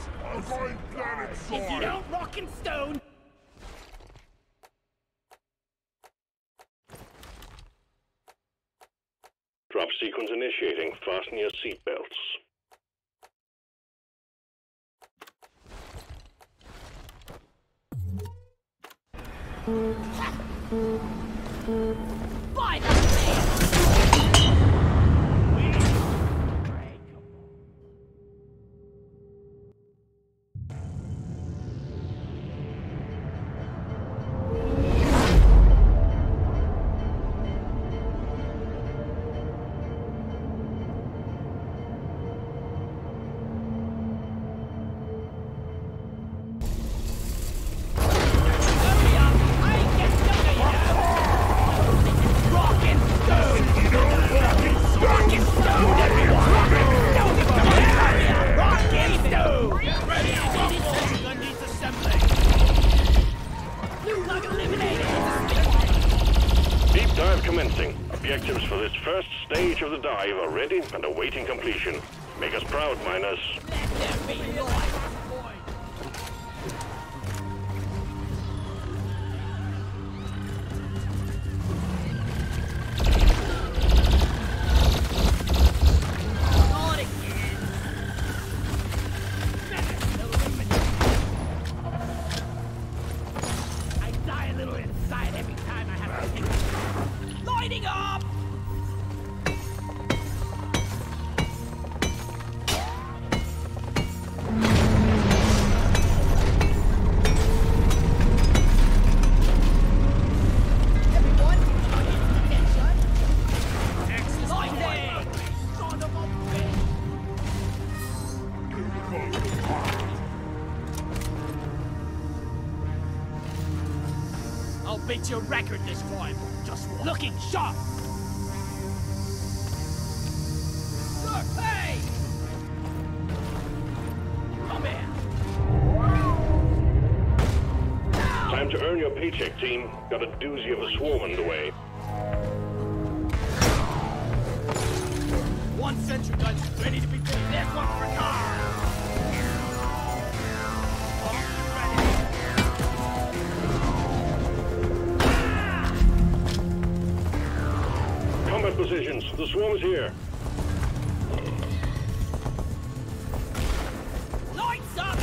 I'm going planet If you don't rock and stone. Drop sequence initiating. Fasten your seatbelts. By the man! Commencing. Objectives for this first stage of the dive are ready and awaiting completion. Make us proud, miners. Let there be light. Not again. I die a little inside every time I have to think. Lighting up! Everyone, attention! Lighting! Son of a bitch! I'll beat your record this time. Just looking sharp. Look, hey! Come here. Time to earn your paycheck, team. Got a doozy of a swarm underway. One sentry gun ready to be fitted. There's one for a car. Combat positions. The swarm is here. Lights up!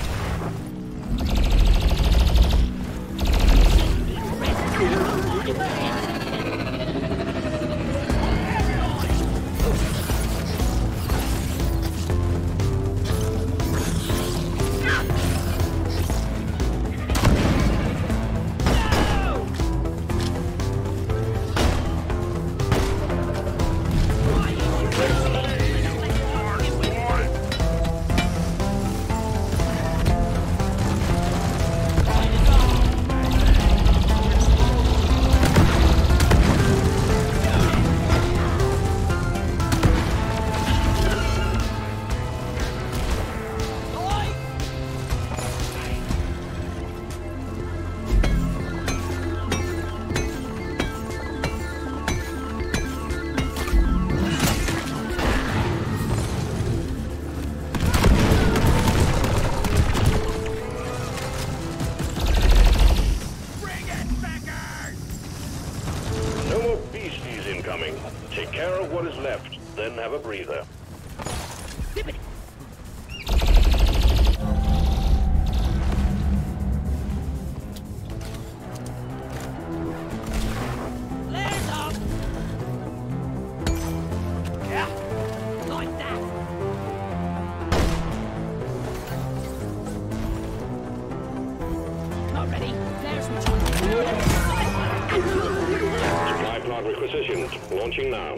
Take care of what is left, then have a breather. Flares up! Yeah, like that. Not ready. Flares Supply plot requisitioned. Launching now.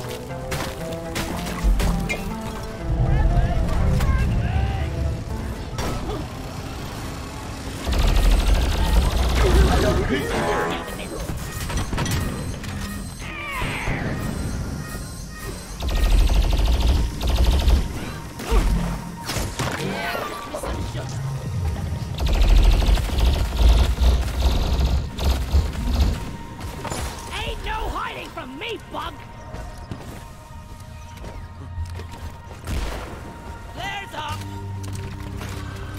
Ain't no hiding from me, bug! Flares up!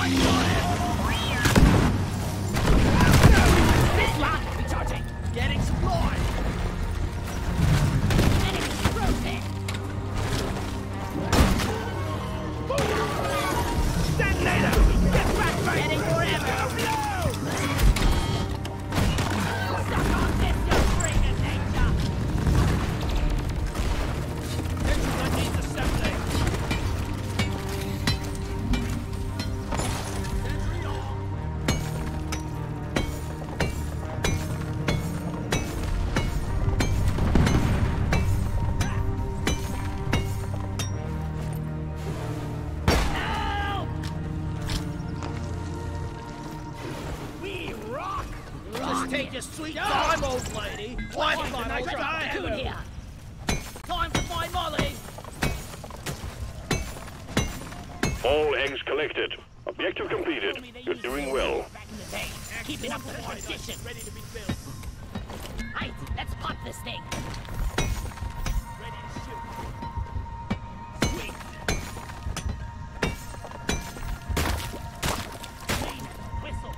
This line! Recharging! Getting supplied! Enemy frozen! Detonator! Get back, mate! Getting forever! Suck on this, you freak of nature! That needs assembling! Sentry on! Help! We rock! Just take your sweet time, old lady! Why find a nice time here? Time to find Molly! All eggs collected. Objective completed. You're doing well. Back in the day, keeping up the tradition. Ready to be built. Right, let's pop this thing. Ready to shoot. Sweet. Clean. Whistle.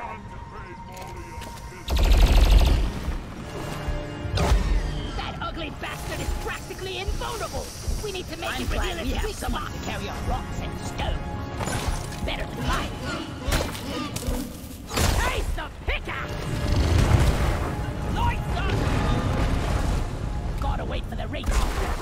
That ugly bastard is practically invulnerable. We need to make it glad we have someone to carry our rocks and stone. Better than mine. Taste the pickaxe! Lights up! Gotta wait for the race.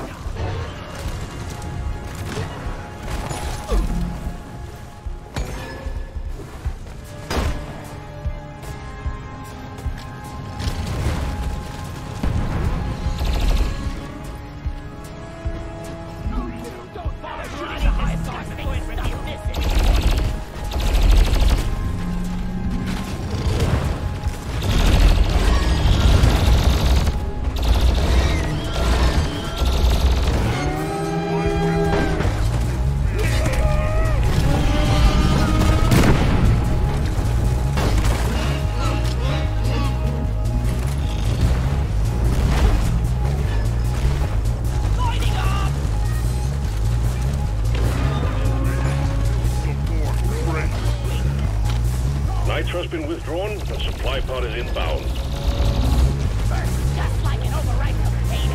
Don't bother shooting the high stop this. Lighting up! Nitro's been withdrawn. The supply pod is inbound. Just like an overripe potato.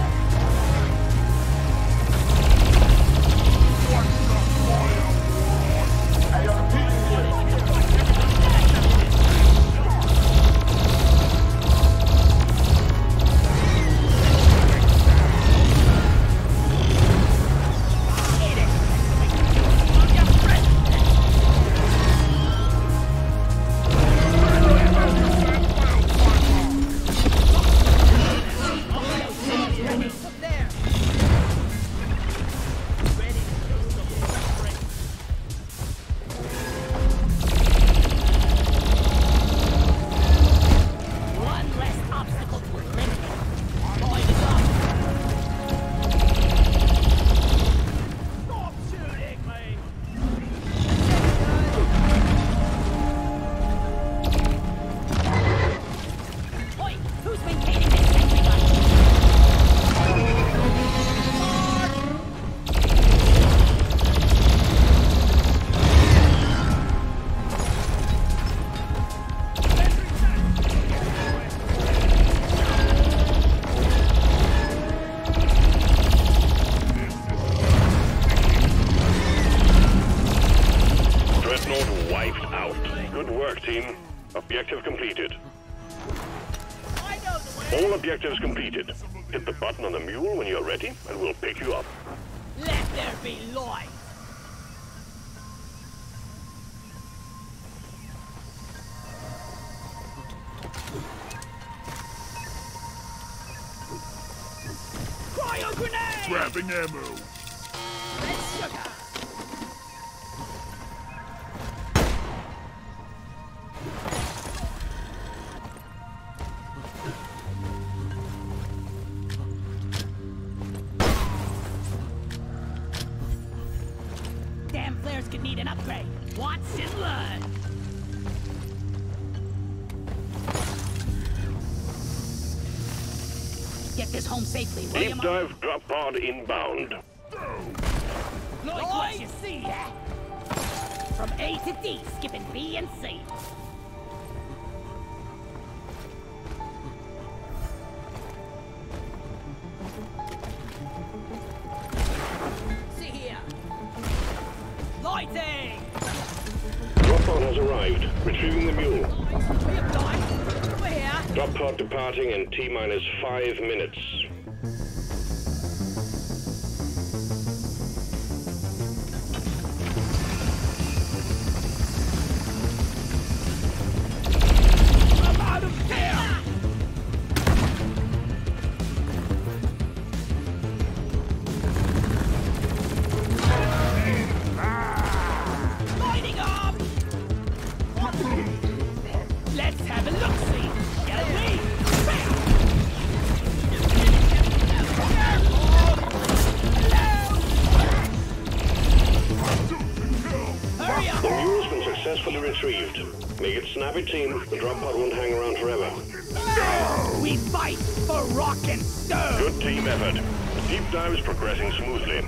Eat it! On your friend! There! Ready to do some suffering. One less obstacle to eliminate. Point is up. Stop shooting me! Oi, who's maintaining this sentry gun? Dreadnought wiped out. Good work, team. Objective completed. I know the way. All objectives completed. Hit the button on the mule when you're ready, and we'll pick you up. Let there be light. Cryo grenade! Grabbing ammo. Red sugar! Damn flares could need an upgrade. Watch and learn. Get this home safely, will you, Deep Mom? dive drop pod inbound. Like what you see, yeah? From A to D, skipping B and C. See here. Lighting! Drop pod has arrived. Retrieving the mule. We're here. Drop pod departing in T-minus 5 minutes. I'm out of here! Lighting up! Let's have a look-see, shall we? Hurry up! The mule's been successfully retrieved. Make it snappy, team. The drop pod won't hang around forever. We fight for rock and stone! Good team effort. The deep dive is progressing smoothly.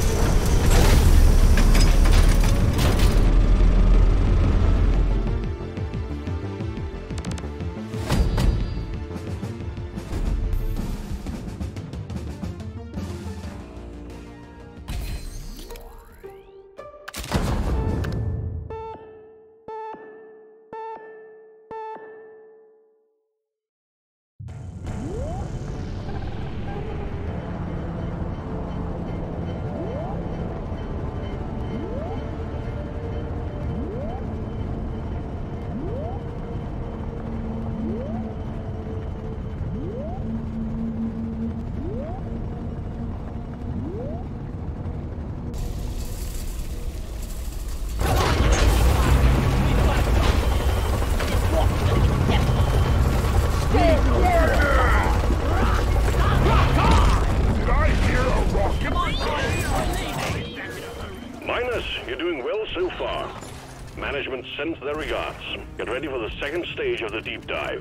Minus, you're doing well so far. Management sends their regards. Get ready for the second stage of the deep dive.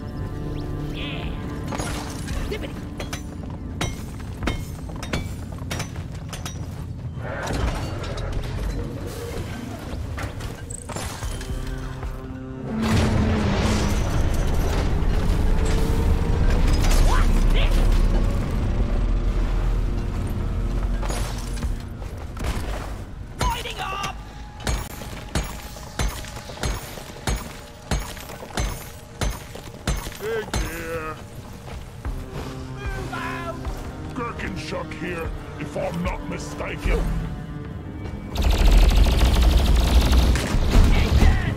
Dippity. Lighting up! Big here. Move out! Gherkinshuck here, if I'm not mistaken. Engine!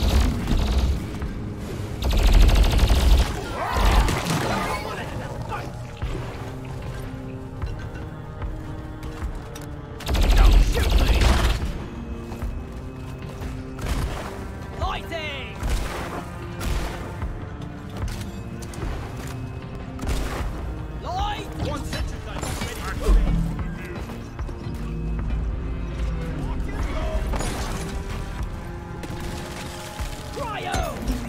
Don't shoot me! Lighting! Light! One sentry gun ready to go. Cryo!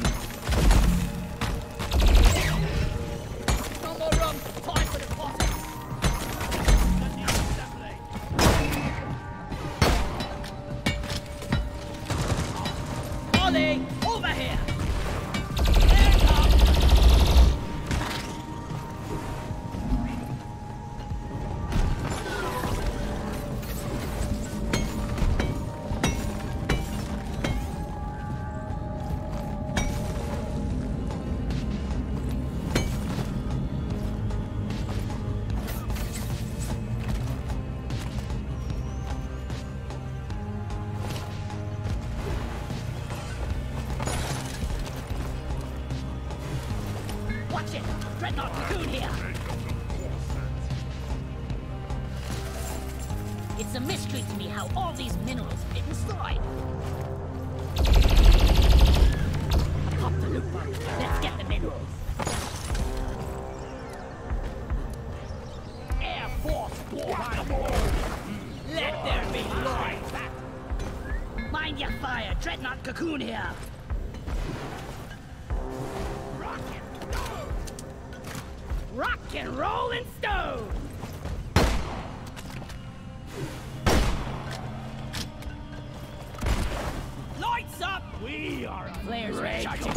No more room. Time for the posse. Ollie, over here. Hands up. Watch it! Dreadnought Cocoon here! It's a mystery to me how all these minerals fit inside. Pop the looper. Let's get the minerals. Air Force One! Let there be light! Mind your fire! Dreadnought Cocoon here! Rock and roll and stone! We are Flares recharging.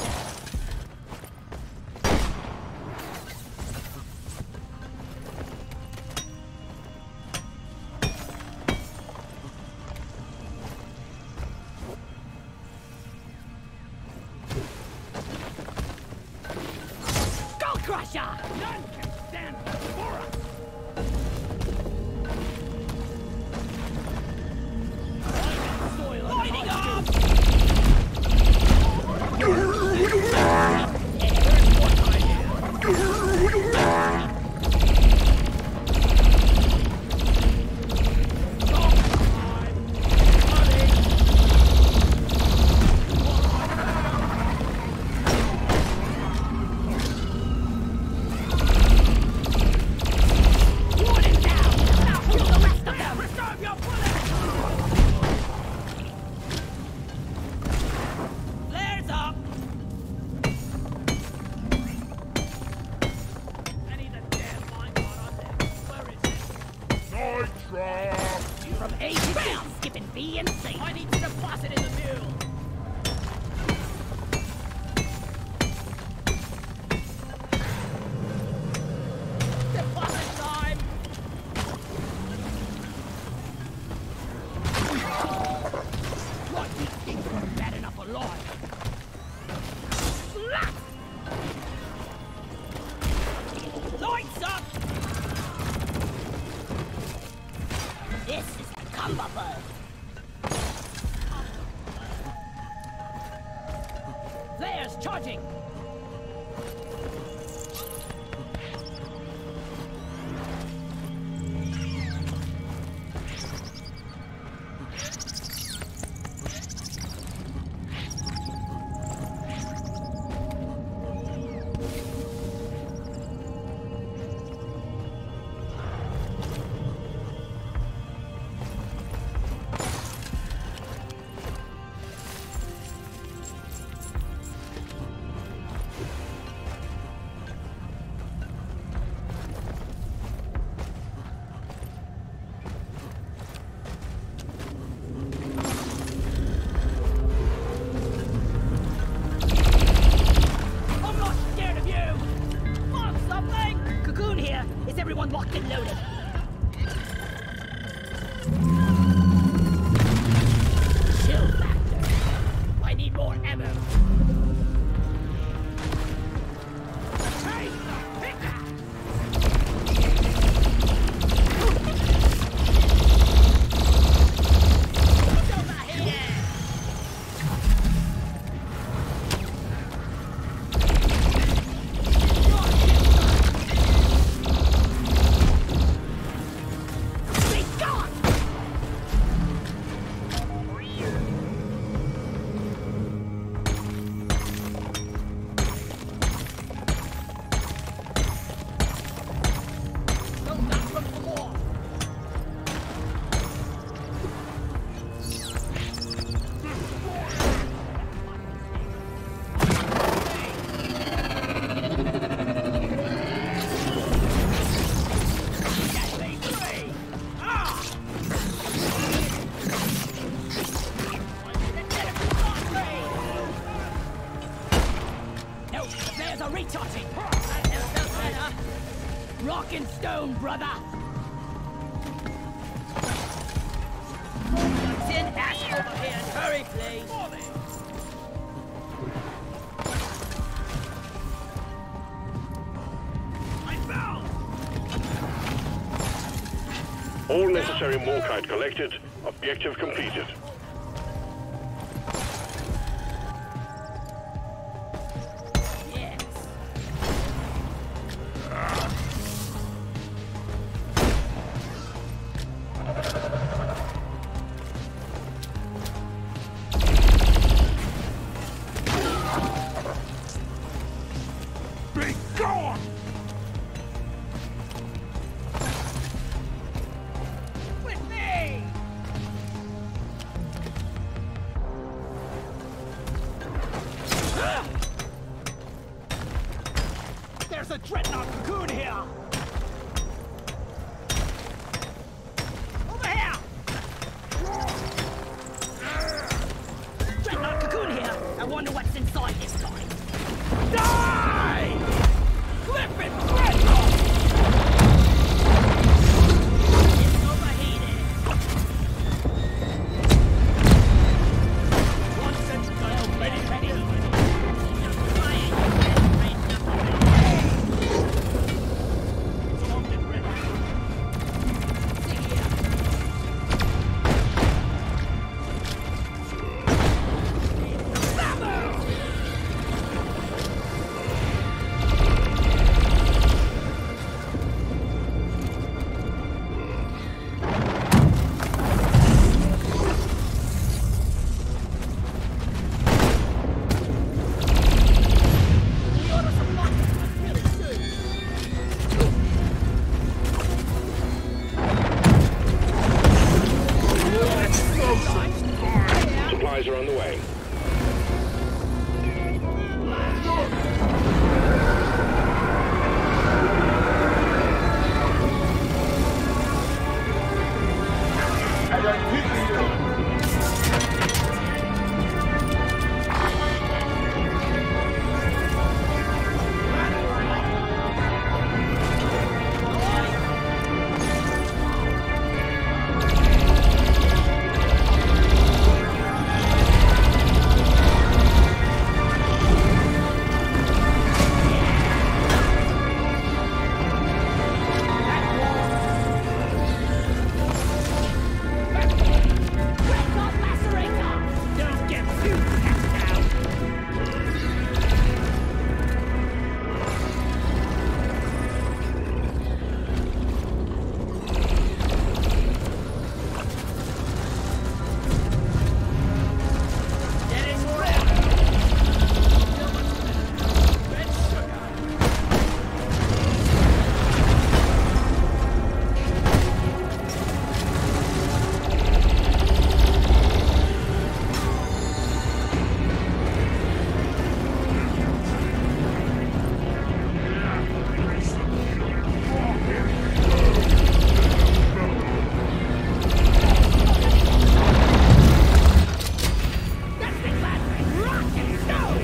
Go Crusher! None can stand before us. Lighting up! From A to B, skipping B and C. I need to deposit in the mule. Deposit time. What, these things weren't bad enough alive? Slap! Lights up! This is the Cumberbird. Flares charging. Is everyone locked and loaded? Chill factor. I need more ammo. Hey, pick that! Over here! There's a recharging! That never felt better! Rock and stone, brother! Tin ash over here and hurry, please! I found! All necessary Morkite collected. Objective completed. Be gone! With me! There's a Dreadnought cocoon here! Over here! Dreadnought cocoon here! wonder what's inside this time. Die! Flip it, It's overheated. One sentry gun ready to Ready. build. It's armed and ready. Supplies are on the way. Don't get too passed out. Getting ready. Red sugar. That's the classic rock and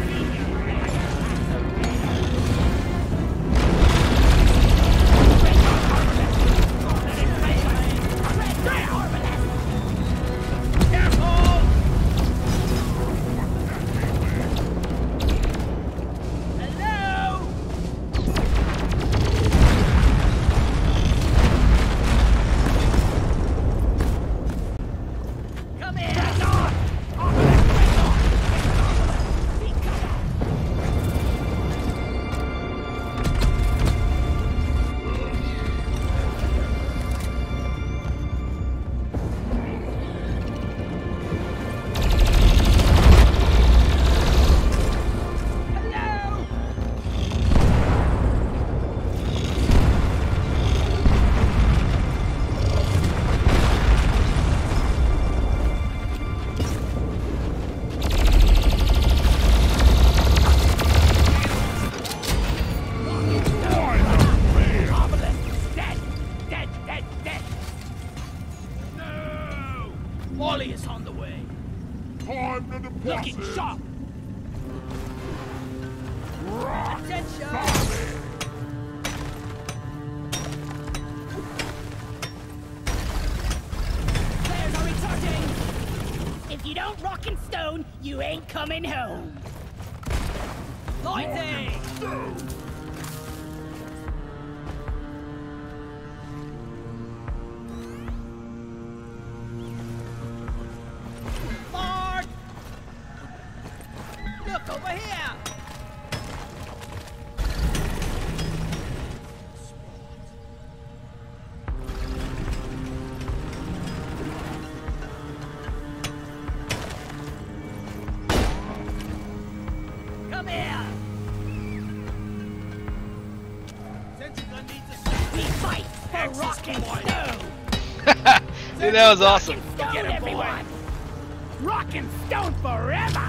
Careful! Hello? Come here! Hello? Dead. No! Wally is on the way. Time to deposit. Looking sharp. Rock. Attention! Flares are recharging. If you don't rock and stone, you ain't coming home. Lighting! Mark! Look over here! Come here! Sentry gun needs a We fight for Axis rock and point. stone. Dude, that was awesome. Rock and stone, Get him, boy. everyone. Rock and stone forever.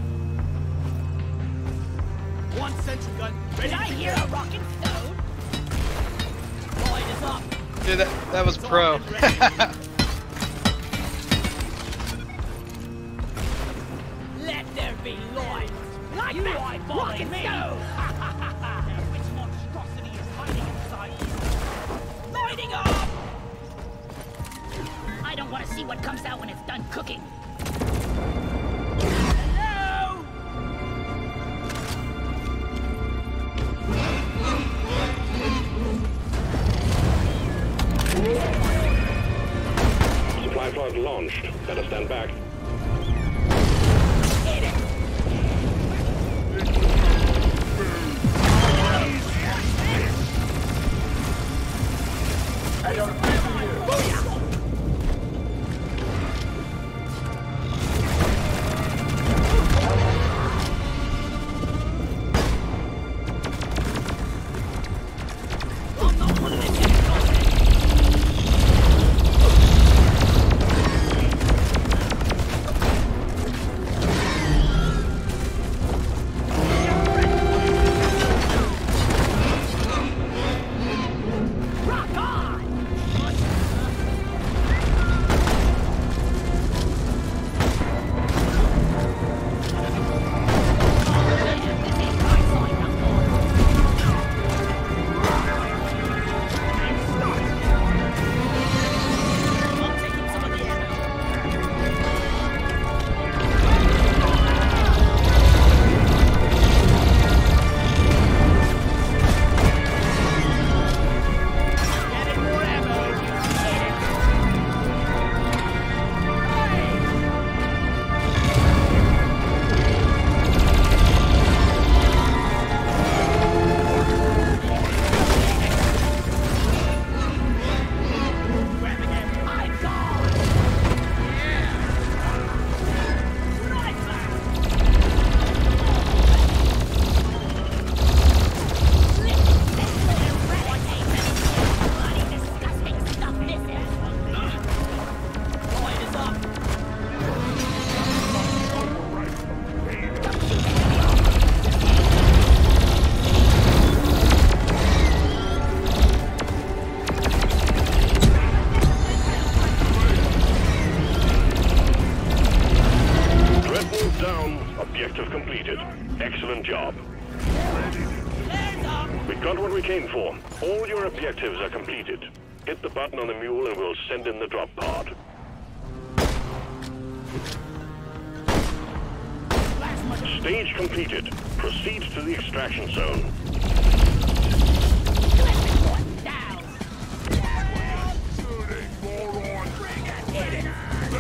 one sentry gun ready Did I to hear go. a rock and stone? Light is up. Dude, that was pro. Let there be light. Like You that! eyeballing Rock and me. stone! Which monstrosity is hiding inside you? Lighting up! I don't want to see what comes out when it's done cooking. Hello? Supply pod launched. Better stand back. Eat it! I'm not one of the idiots. Rock on! I'm taking some of the ammo. Getting more ammo. Grabbing it. I'm gone! Nice back. Bloody disgusting stuff this is! Light is up. Threat moved down. Objective completed. Excellent job. Hands up. We got what we came for. All your objectives are completed. Hit the button on the mule and we'll send in the drop pod. Stage completed. Proceed to the extraction zone. Down! Shooting, moron! Bring it! Hit it!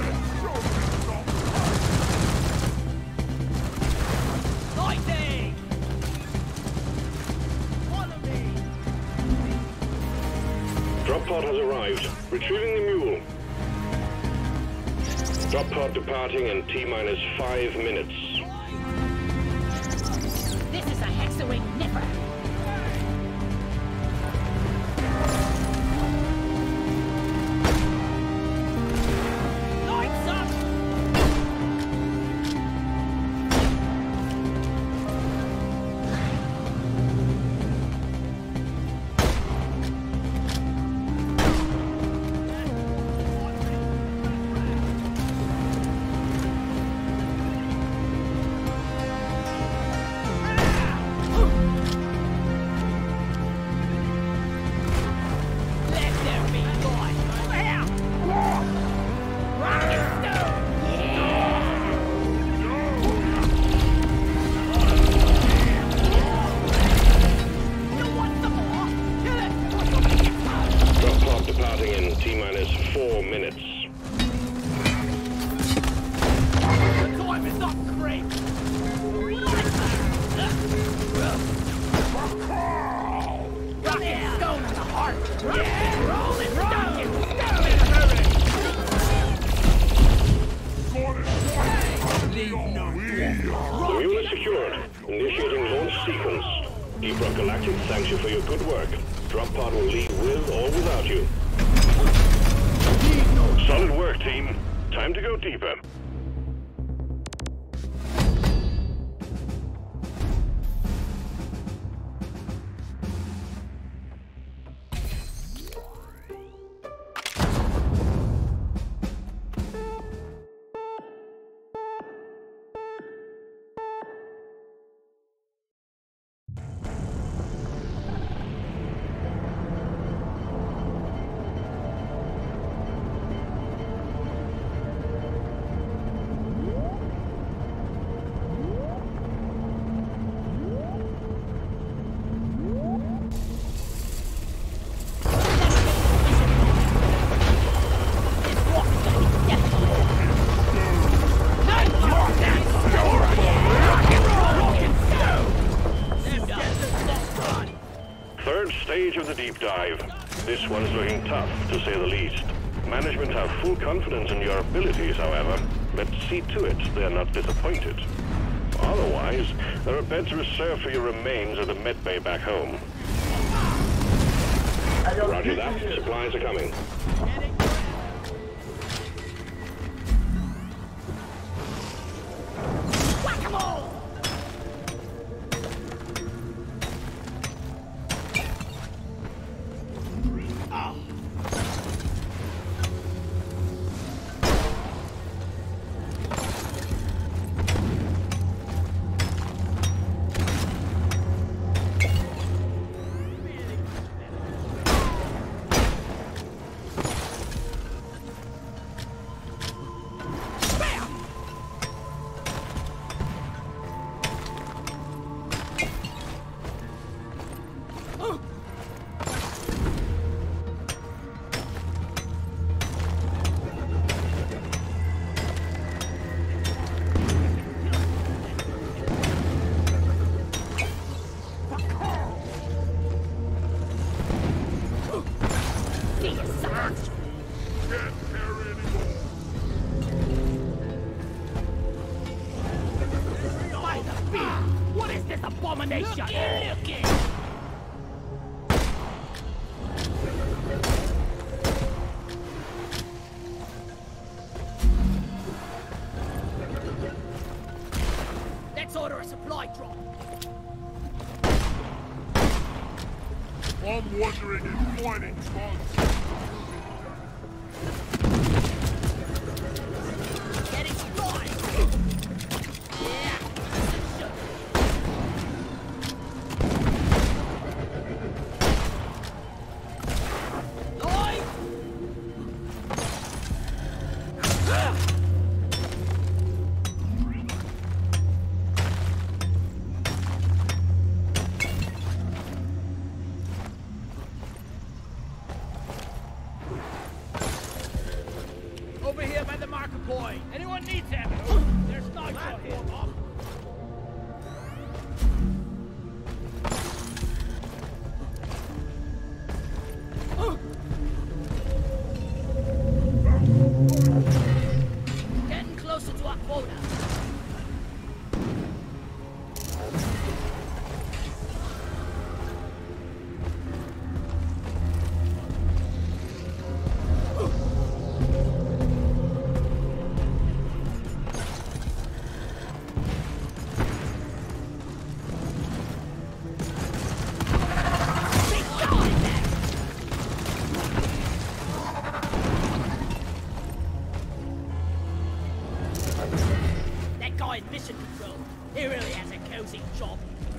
Lighting. Follow me. Drop pod has arrived. Retrieving the mule. Drop pod departing in T-minus 5 minutes. This is a Hexawing Nipper! Lights up. Let there be light. Rock and stone! You want some more? Kill it. Drop pod departing in T-minus 4 minutes. The time is up, creep. Rock and stone in the heart! Roll and rock and The mule is secured. Initiating launch sequence. Deep Rock Galactic thanks you for your good work. Drop pod will leave with or without you. Solid work, team. Time to go deeper. stage of the deep dive. This one's looking tough, to say the least. Management have full confidence in your abilities, however. Let's see to it they're not disappointed. Otherwise, there are beds reserved for your remains at the medbay back home. Roger that. Supplies are coming. Whack-a-mole! What is this abomination? Looking! Let's order a supply drop. I'm wondering if mining funds. Getting started! Yeah! Lloyd! Over here by the marker point. Anyone needs ammo? There's knives out here. Getting closer to our quota. That guy in mission control, he really has a cozy job.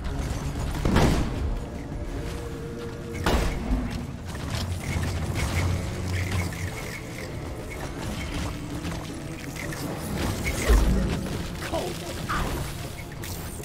Cold as ice.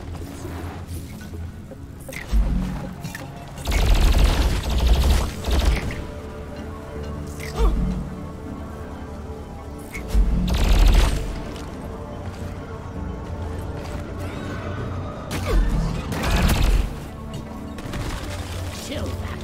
Chill back.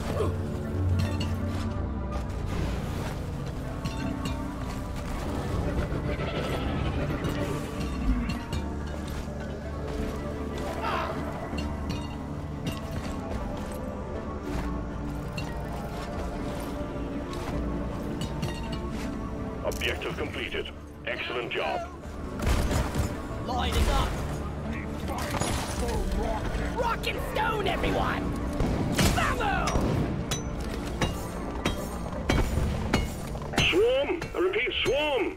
Objective completed. Excellent job. Lining up. Rock and stone, everyone! Bravo! Swarm! I repeat, swarm!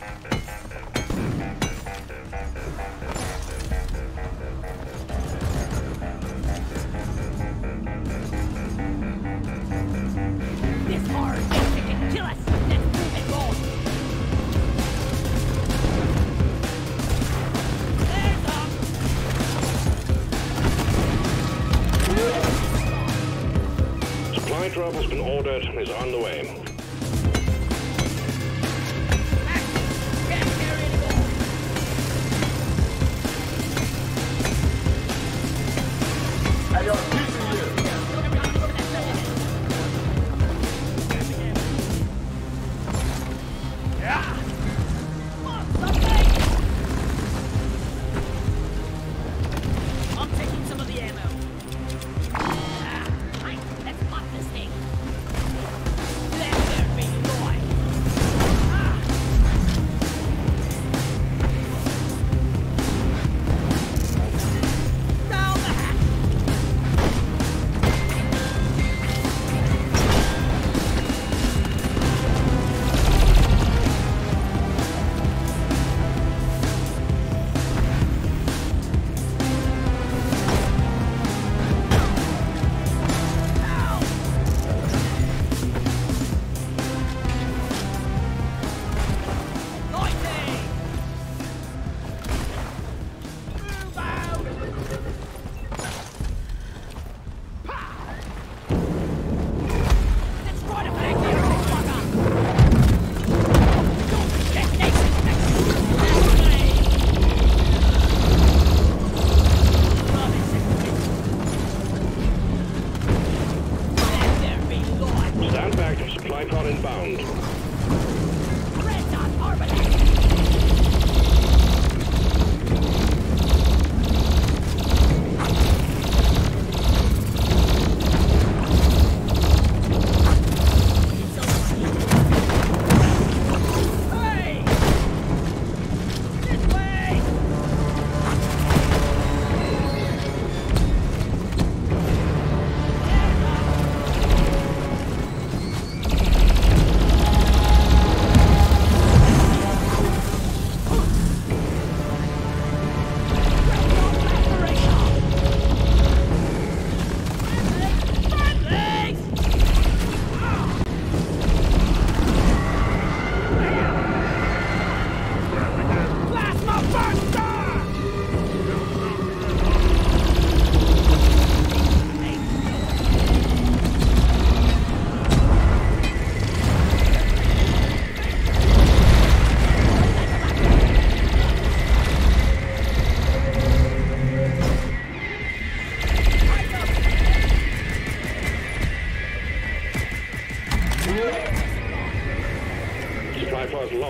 This hard thing can kill us! Let's move it on! There's up! Supply drop has been ordered and is on the way. Can't carry it all! Hey, yo, peace to you. Everyone over that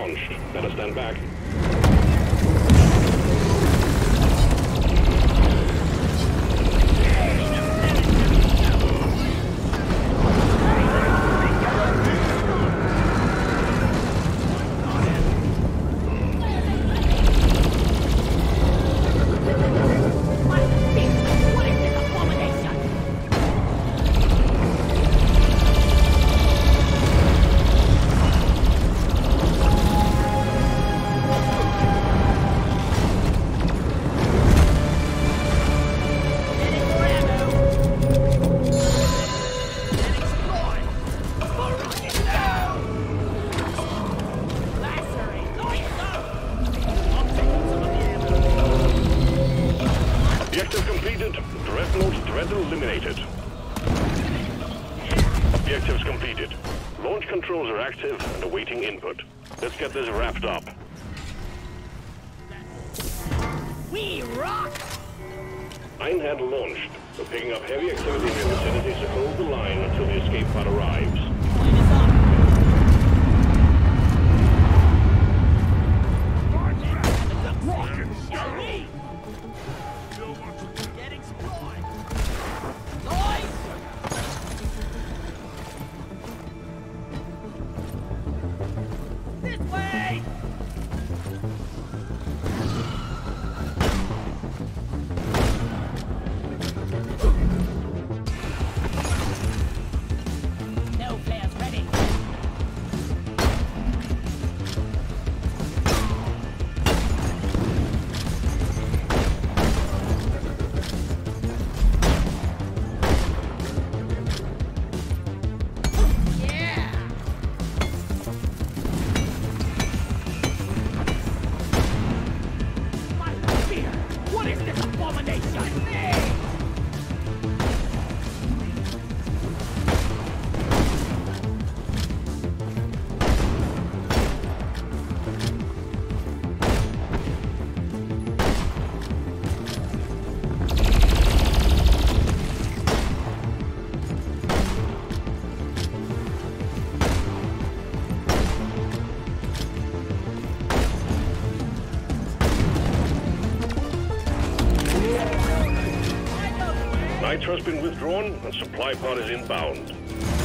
launched. Better stand back. What is this abomination? Objective completed. Dreadnought threat eliminated. Objectives completed. Launch controls are active and awaiting input. Let's get this wrapped up. We rock! Einhand launched. We're picking up heavy activity in the vicinity, so hold the line until the escape pod arrives. This way! No players ready. Yeah! My spear! What is this abomination? Nitro's been withdrawn and supply pod is inbound.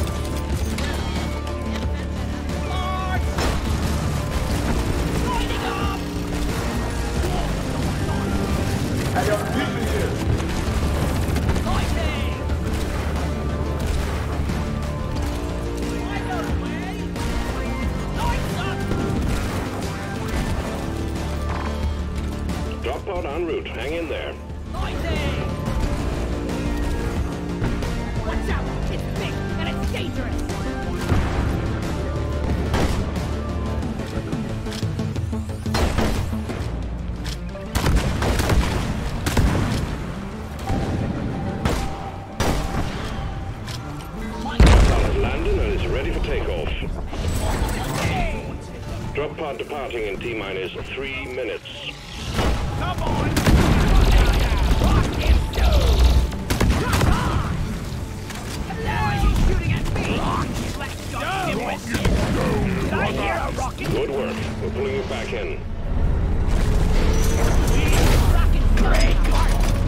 Drop pod en route. Hang in there. Watch out! It's big and it's dangerous! Pod has landed and is ready for takeoff. Drop pod departing in T-minus 3 minutes. Come on! Rock him, dude! Rock on! Hello, are you shooting at me? Rock! Let's go! Did I hear a rocket? Good work. We're pulling you back in. Rocket great!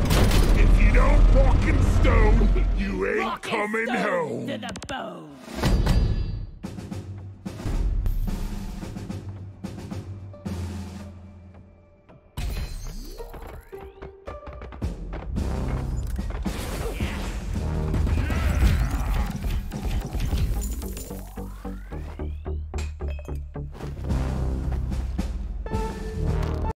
If you don't rock and stone, you ain't Rock and coming stone home. to the bone!